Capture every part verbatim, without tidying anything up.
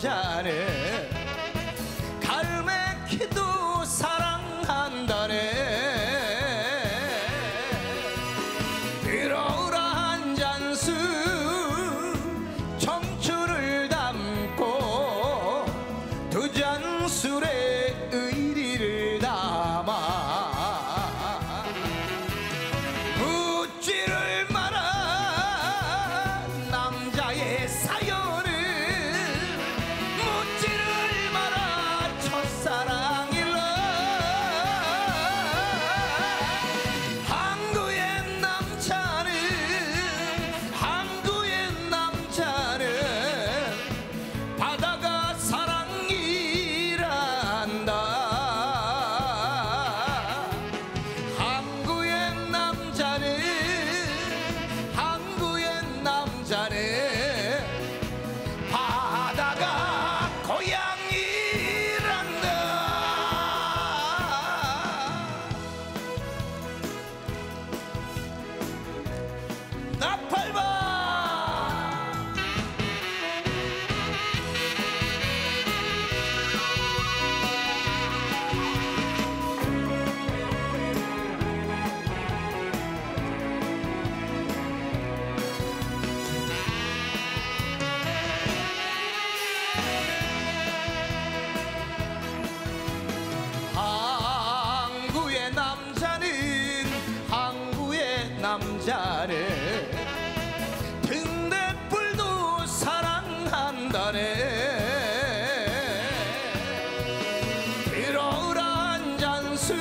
남자는 갈매기도 사랑한다네. 들어오라 한 잔술 청춘을 담고 두 잔술에 의리를 담아 묻지를 마라 남자의 사연을 묻지를 마라 첫사랑일러. 항구의 남자는 항구의 남자는 바다가 사랑이란다. 항구의 남자는 항구의 남자는 바다가 고향이란다. 나팔바 항구의 남자는 항구의 남자는 등대불도 사랑한다네. 들어오라 한 잔술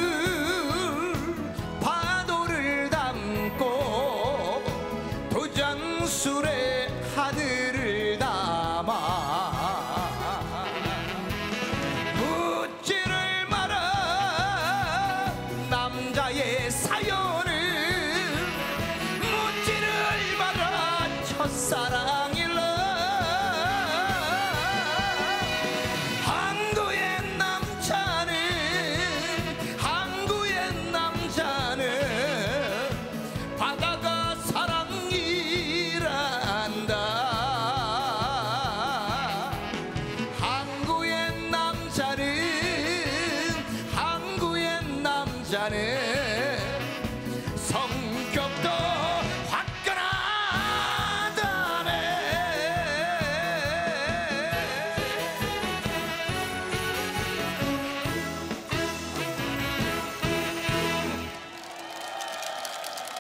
파도를 담고 두 잔술에 하늘을 담아 묻지를 마라 남자의 사연을 묻지를 마라 첫사랑